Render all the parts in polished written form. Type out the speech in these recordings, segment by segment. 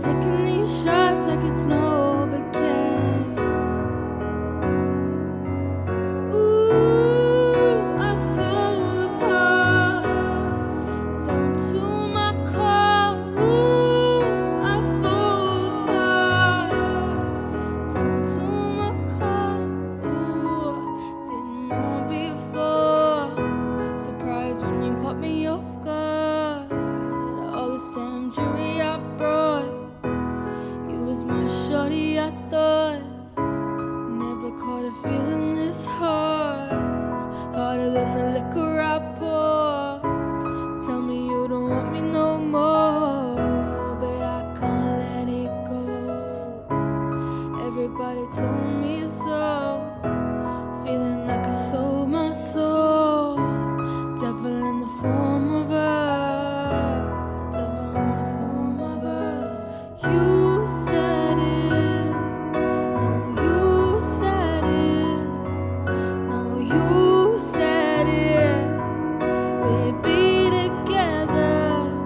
taking these shots like it's no vacation. Ooh, I fall apart down to my core. Ooh, I fall apart down to my core. Ooh, didn't know before. Surprised when you caught me off guard. All this damn jewelry I brought, you was my shorty, I thought. Never caught a feeling this hard, harder than the liquor I pour. Tell me you don't want me no more, but I can't let it go. Everybody told me so, feeling like I sold my soul. Devil in the form of a, devil in the form of a. You said it, no, you said it, no, you said it. We'd be together.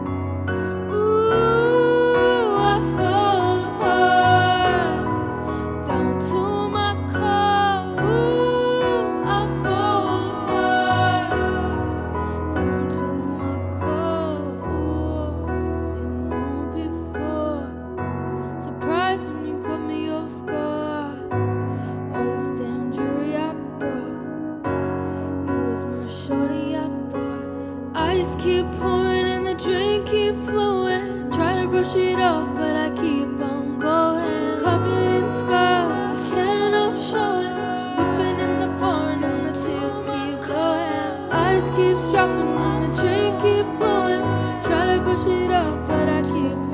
Ooh, I fall apart down to my core. Ooh, I fall apart down to my core. Ooh, didn't know before. Surprised when you caught me off guard. All this damn jewelry I brought, you was my shorty, I thought. Ice keep pouring and the drink keep flowing. Try to brush it off, but I keep on going. Covered in scars, I can't help showing. Whipping in the pouring and the tears keep going. Ice keeps dropping and the drink keep flowing. Try to brush it off, but I keep